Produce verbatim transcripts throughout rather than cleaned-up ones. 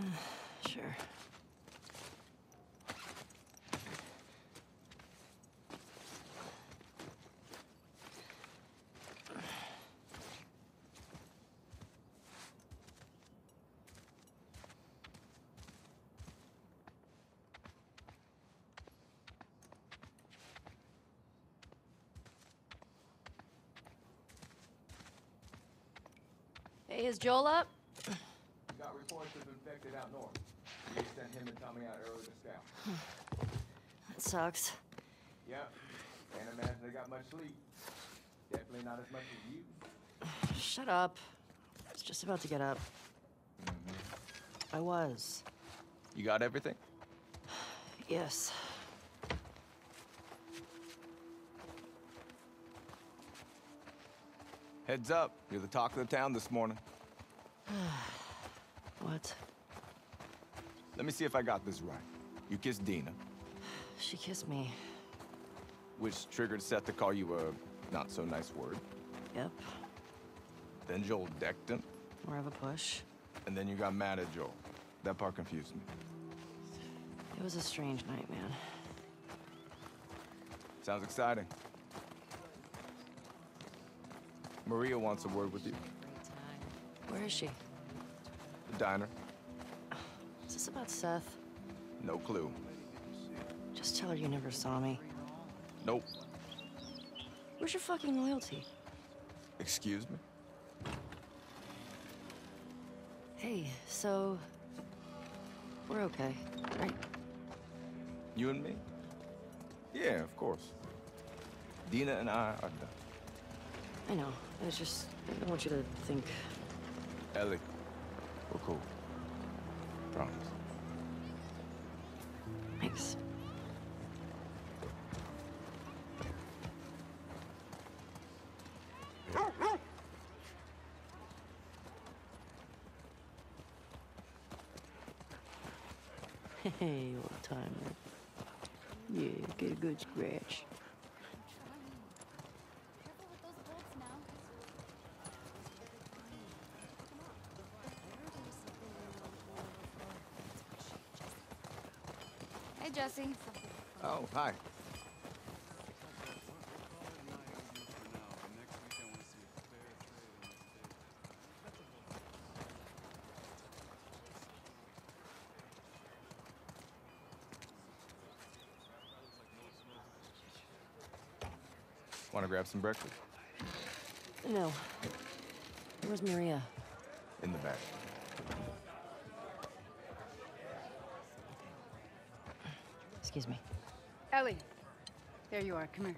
Sure. Hey, is Joel up? Got reports of infected out north. We sent him and Tommy out early to scout. That sucks. Yeah, can't imagine they got much sleep. Definitely not as much as you. Shut up. I was just about to get up. Mm-hmm. I was. You got everything? Yes. Heads up, you're the talk of the town this morning. What? Let me see if I got this right. You kissed Dina, She kissed me. which triggered Seth to call you a not-so-nice word. Yep. Then Joel decked him, More of a push. and then you got mad at Joel. That part confused me. It was a strange night, man. Sounds exciting. Maria wants a word with you. Where is she? The diner. Is this about Seth? No clue. Just tell her you never saw me. Nope. Where's your fucking loyalty? Excuse me? Hey, so... we're okay, right? You and me? Yeah, of course. Dina and I are done. I know. I was just... I don't want you to think... Ellie, we're cool. Promise. Thanks. Hey, old timer. Yeah, get a good scratch. Hey, Jesse. Oh, hi. Want to grab some breakfast? No. Where's Maria? In the back. Excuse me. Ellie. There you are. Come here.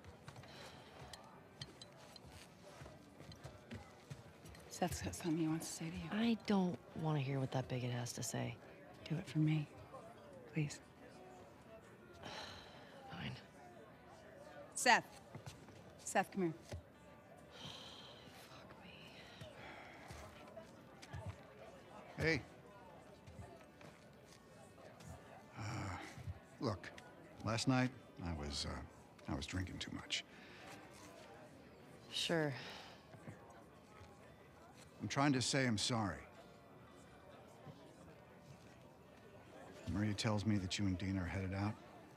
Seth's got something he wants to say to you. I don't want to hear what that bigot has to say. Do it for me. Please. Fine. Seth. Seth, come here. Fuck me. Hey. Uh, look, last night I was, uh, I was drinking too much. Sure. I'm trying to say I'm sorry. Maria tells me that you and Dean are headed out.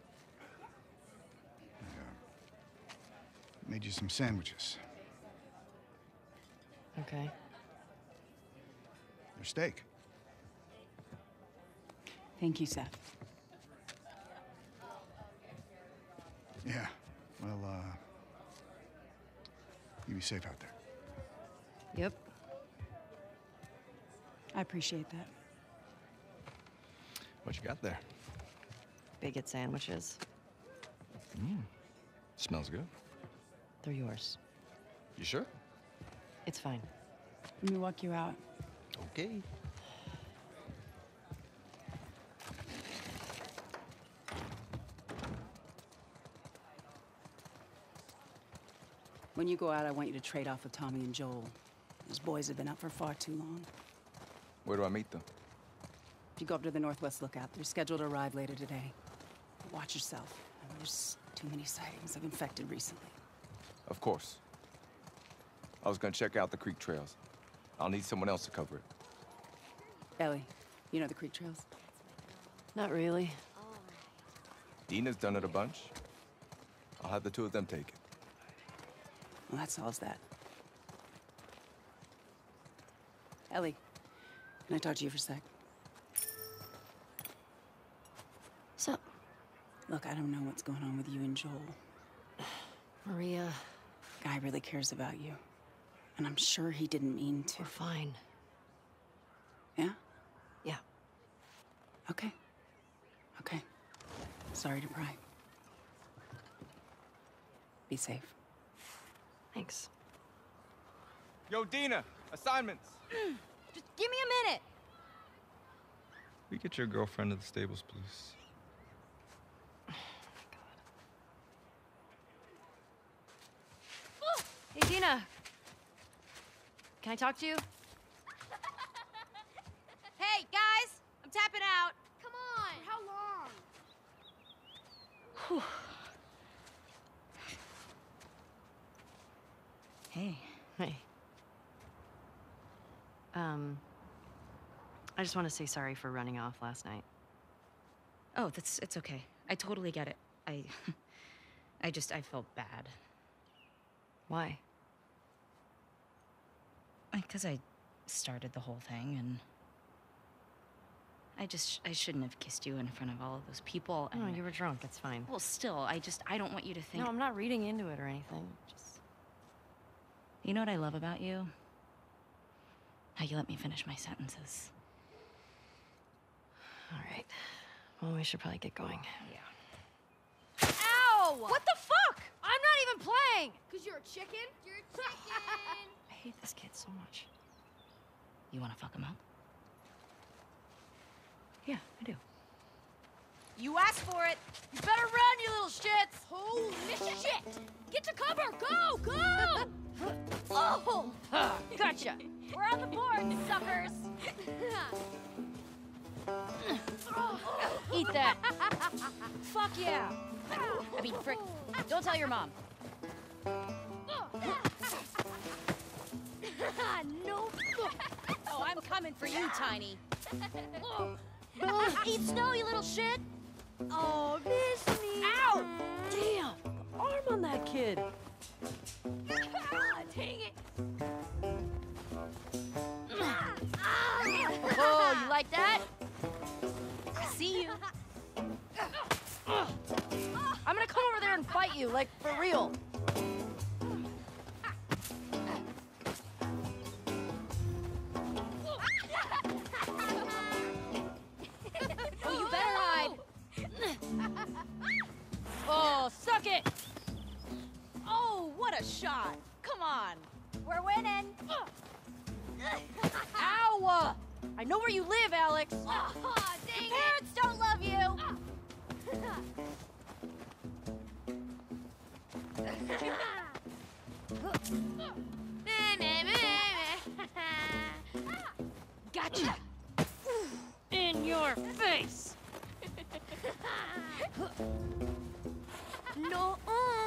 I, uh, made you some sandwiches. Okay. Your steak. Thank you, Seth. Yeah. Well, uh, you be safe out there. Yep. I appreciate that. What you got there? Bigot sandwiches. Mmm. Smells good. They're yours. You sure? It's fine. Let me walk you out. Okay. When you go out, I want you to trade off with Tommy and Joel. Those boys have been up for far too long. Where do I meet them? If you go up to the Northwest Lookout, they're scheduled to arrive later today. Watch yourself. There's too many sightings of infected recently. Of course. I was gonna check out the creek trails. I'll need someone else to cover it. Ellie, You know the creek trails? Not really. Dina's done it a bunch. I'll have the two of them take it. Well, that solves that. Ellie, can I talk to you for a sec? What's up? Look, I don't know what's going on with you and Joel. Maria, Guy really cares about you. And I'm sure he didn't mean to. we're fine. Yeah? Yeah. Okay. Okay. Sorry to pry. Be safe. Thanks. Yo, Dina, assignments. Just give me a minute. We get your girlfriend to the stables, please. Hey, Dina. Can I talk to you? Hey, guys, I'm tapping out. Come on. How long? Hey. Hey. Um, I just want to say sorry for running off last night. Oh, that's it's okay. I totally get it. I I just I felt bad. Why? Because I started the whole thing and I just I shouldn't have kissed you in front of all of those people and No, you were drunk. It's fine. well, still, I just I don't want you to think. No, I'm not reading into it or anything. Just You know what I love about you? How you let me finish my sentences. all right. Well, we should probably get going. Yeah. Ow! What the fuck? I'm not even playing. Cause you're a chicken. You're a chicken. I hate this kid so much. You want to fuck him up? Yeah, I do. You asked for it. You better run, you little shits. Holy shit! Get to cover. Go, go! Oh! Gotcha. We're on the board, suckers. Eat that. Fuck yeah. I mean, frick. Don't tell your mom. No. Oh, I'm coming for you, Tiny. Eat snow, you little shit. Oh, miss me. Ow! Damn! The arm on that kid. Ah, dang it. Oh, you like that? I see you. I'm gonna come over there and fight you, like, for real. Oh, you better hide. Oh, suck it. Oh, what a shot. Come on. We're winning. Ow! I know where you live, Alex. Oh, dang Parents it. Don't love you. Gotcha. In your face. No.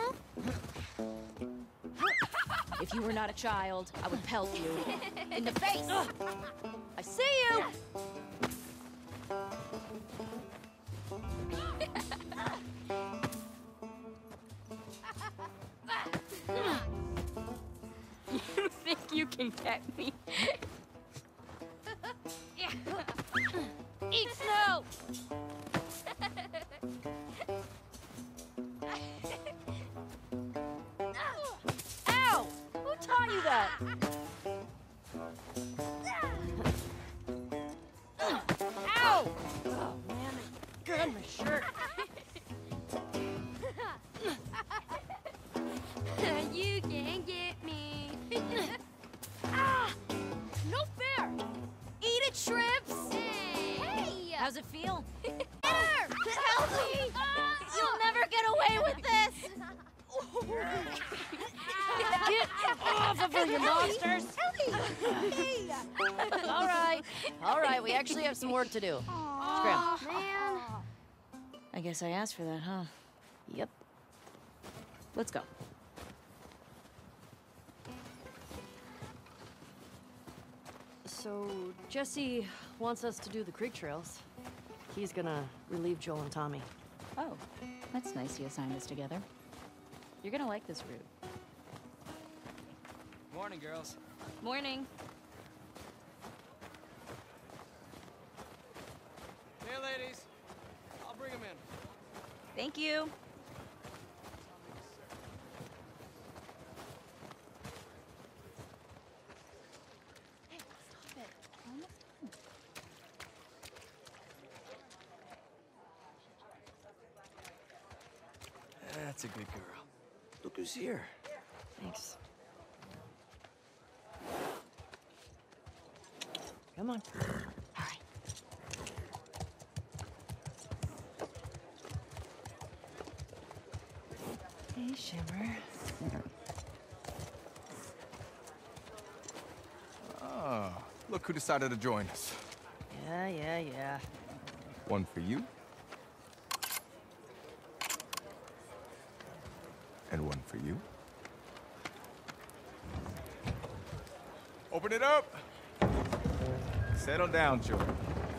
If you were not a child, I would pelt you in the face. I see you. You think you can get me? Eat snow. Ow! Who taught you that? Ow! Oh, man. Good on my shirt. You can't get me. Ah! No fair. Eat it, shrimps. Hey! How's it feel? Help me! You'll never get away with this. Get off of her, you monsters! All right, all right. We actually have some work to do. Scram. Man. I guess I asked for that, huh? Yep. Let's go. So, Jesse wants us to do the creek trails. He's gonna relieve Joel and Tommy. Oh, that's nice he assigned us together. You're gonna like this route. Morning, girls. Morning. Hey, ladies. I'll bring them in. Thank you. That's a good girl. Look who's here. Thanks. Come on. All right. Hey, Shimmer. Ah, look who decided to join us. Yeah, yeah, yeah. One for you. And one for you. Open it up. Settle down, children.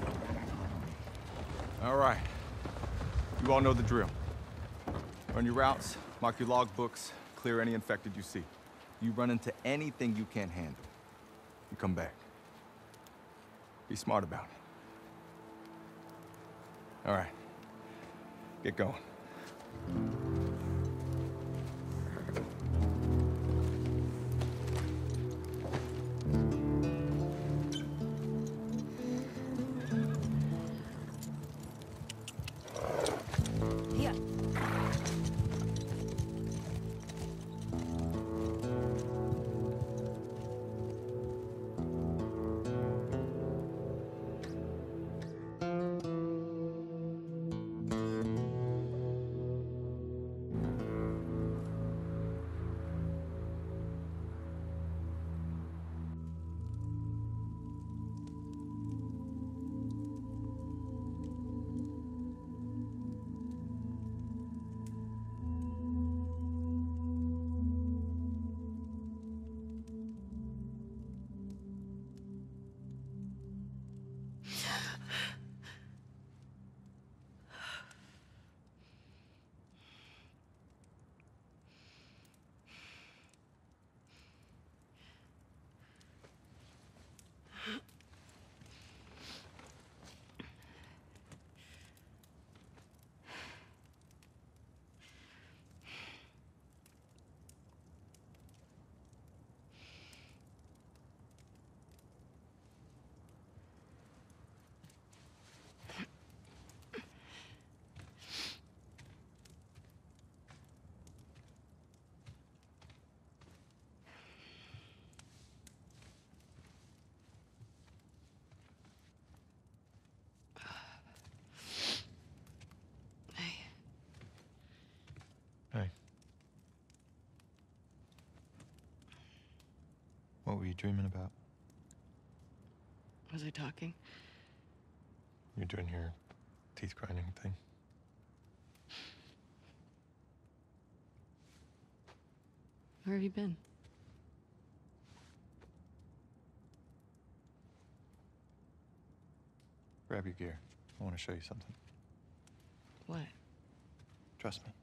All right. You all know the drill. Run your routes, mark your log books, clear any infected you see. You run into anything you can't handle, you come back. Be smart about it. All right. Get going. Here. Hey. What were you dreaming about? Was I talking? You're doing your teeth grinding thing. Where have you been? Grab your gear. I want to show you something. What? Trust me.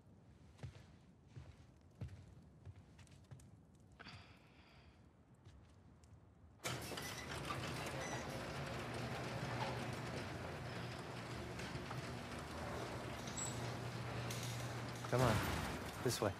Come on. This way.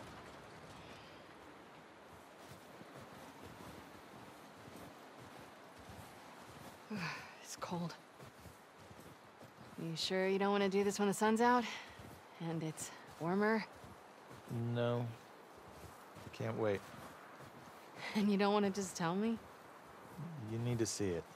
It's cold. You sure you don't want to do this when the sun's out? And it's warmer? No. Can't wait. And you don't want to just tell me? You need to see it.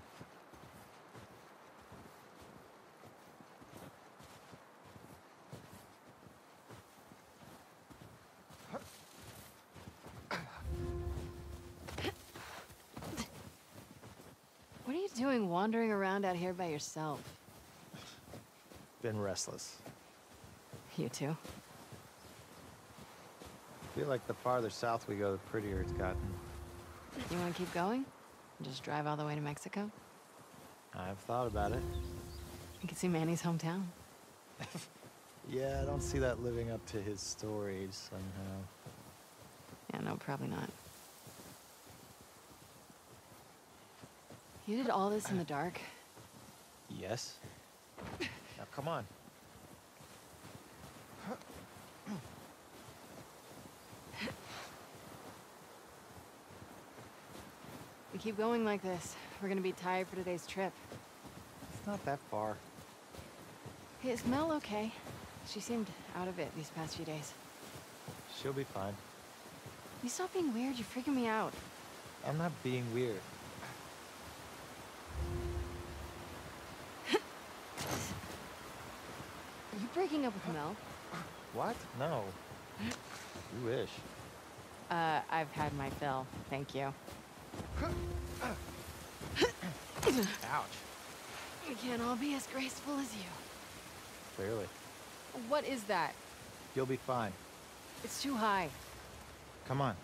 What are you doing wandering around out here by yourself? Been restless. You too? Feel like the farther south we go, the prettier it's gotten. You want to keep going? Just drive all the way to Mexico? I've thought about it. You can see Manny's hometown. Yeah, I don't see that living up to his stories somehow. Yeah, no, probably not. You did all this in the dark? Yes. Now, come on. We keep going like this, we're gonna be tired for today's trip. It's not that far. Hey, is Mel okay? She seemed out of it these past few days. She'll be fine. You stop being weird, you're freaking me out. I'm not being weird. Are you breaking up with Mel? What? No. You wish. Uh, I've had my fill, thank you. Ouch. We can't all be as graceful as you. Clearly. What is that? You'll be fine. It's too high. Come on.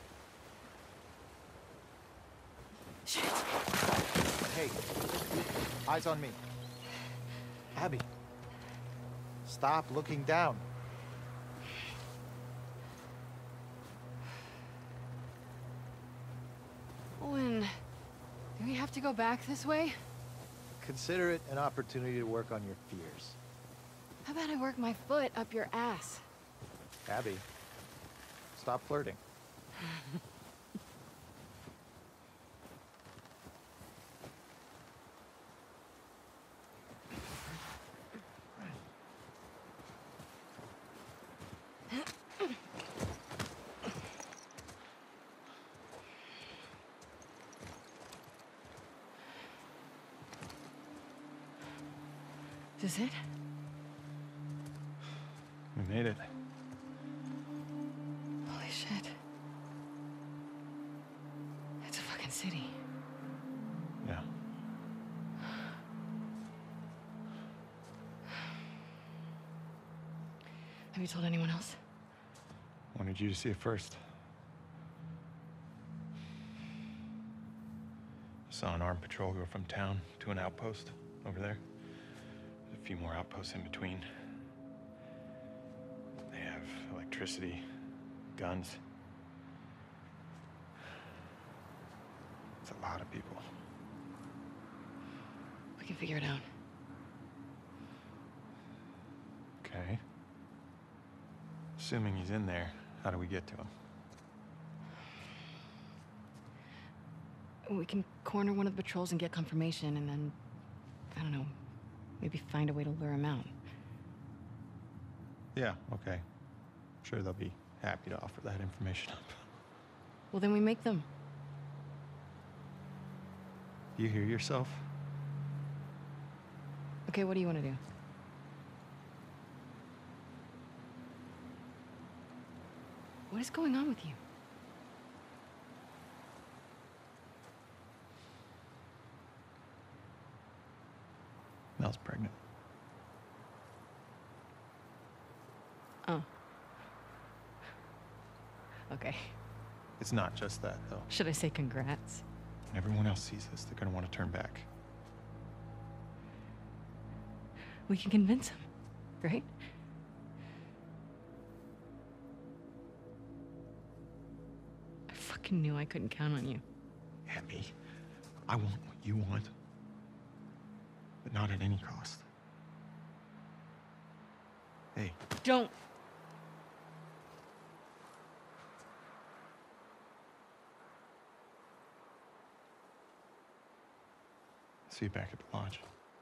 Shit. Hey. Eyes on me. Abby. Stop looking down. Owen, do we have to go back this way? Consider it an opportunity to work on your fears. How about I work my foot up your ass? Abby, stop flirting. Is this it? We made it. Holy shit. It's a fucking city. Yeah. Have you told anyone else? Wanted you to see it first. Saw an armed patrol go from town to an outpost over there. There's a few more outposts in between. They have electricity, guns. It's a lot of people. We can figure it out. Okay. Assuming he's in there, how do we get to him? We can corner one of the patrols and get confirmation, and then, I don't know, maybe find a way to lure him out. Yeah, okay. I'm sure they'll be happy to offer that information up. Well, then we make them. You hear yourself? Okay, what do you want to do? What is going on with you? Mel's pregnant. Oh. Okay. It's not just that, though. Should I say congrats? When everyone else sees this, they're gonna want to turn back. We can convince him, right? I fucking knew I couldn't count on you. Abby, I want what you want, but not at any cost. Hey, Don't. see you back at the lodge.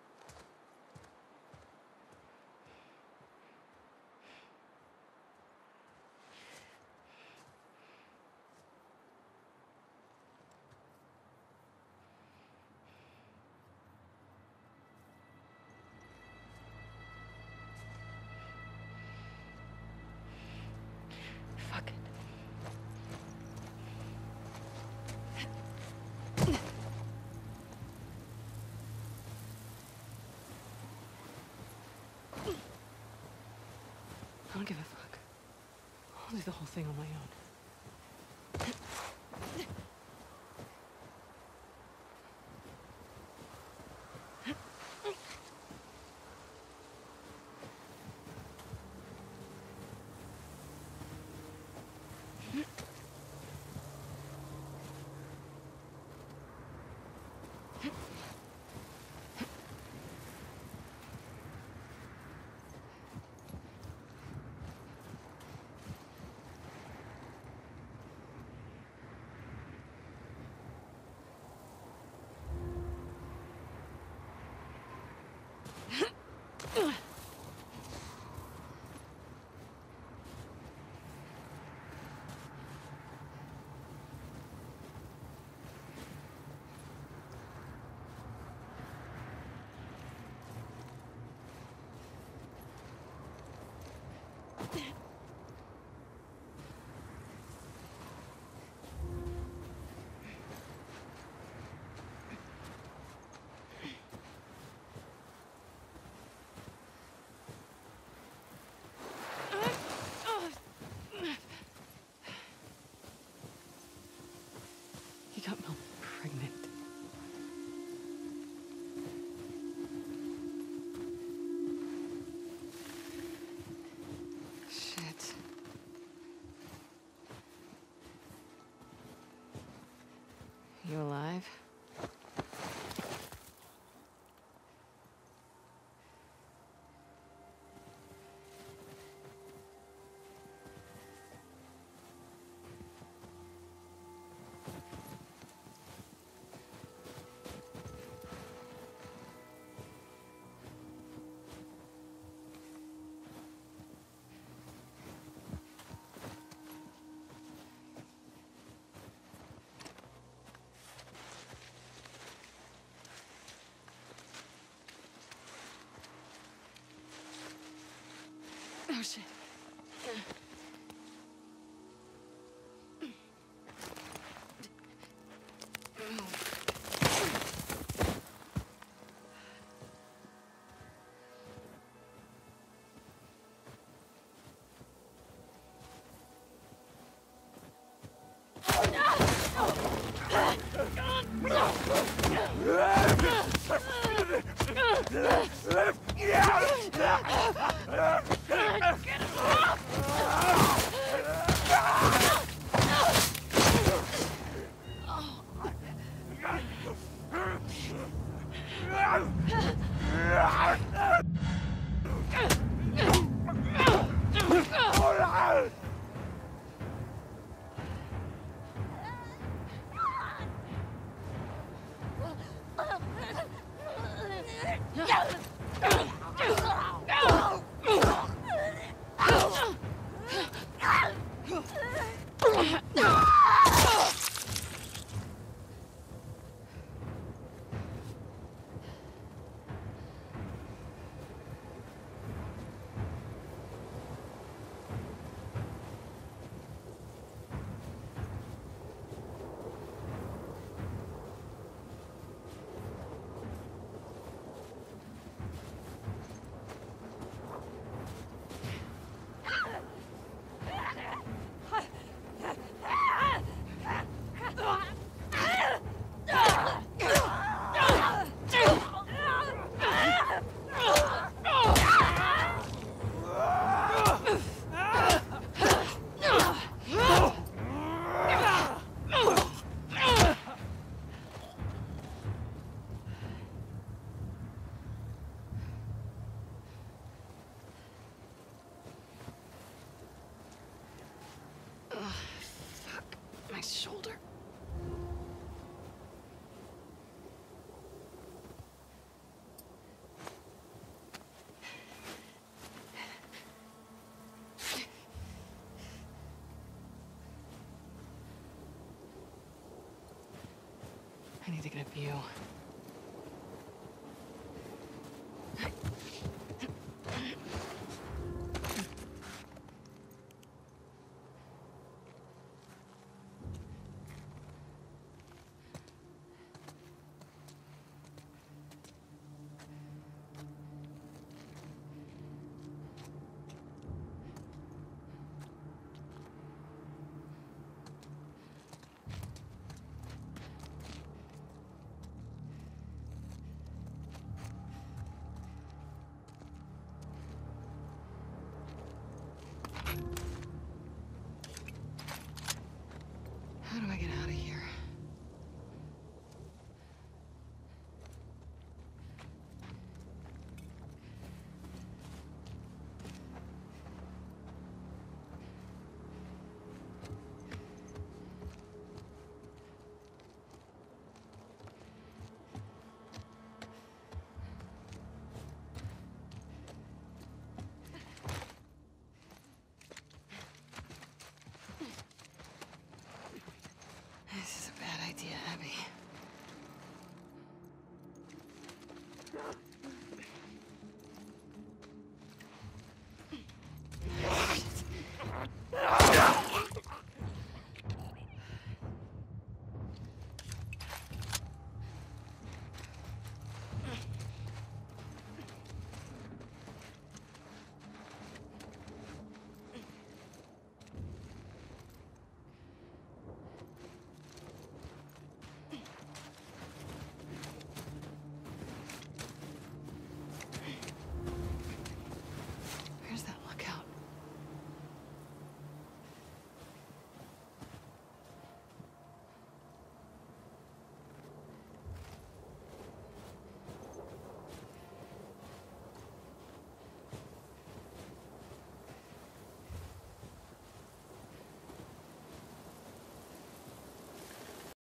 Fuck it. I don't give a fuck. I'll do the whole thing on my own. He got Mel pregnant. Shit. You alive? Oh shit. My shoulder. I need to get a view.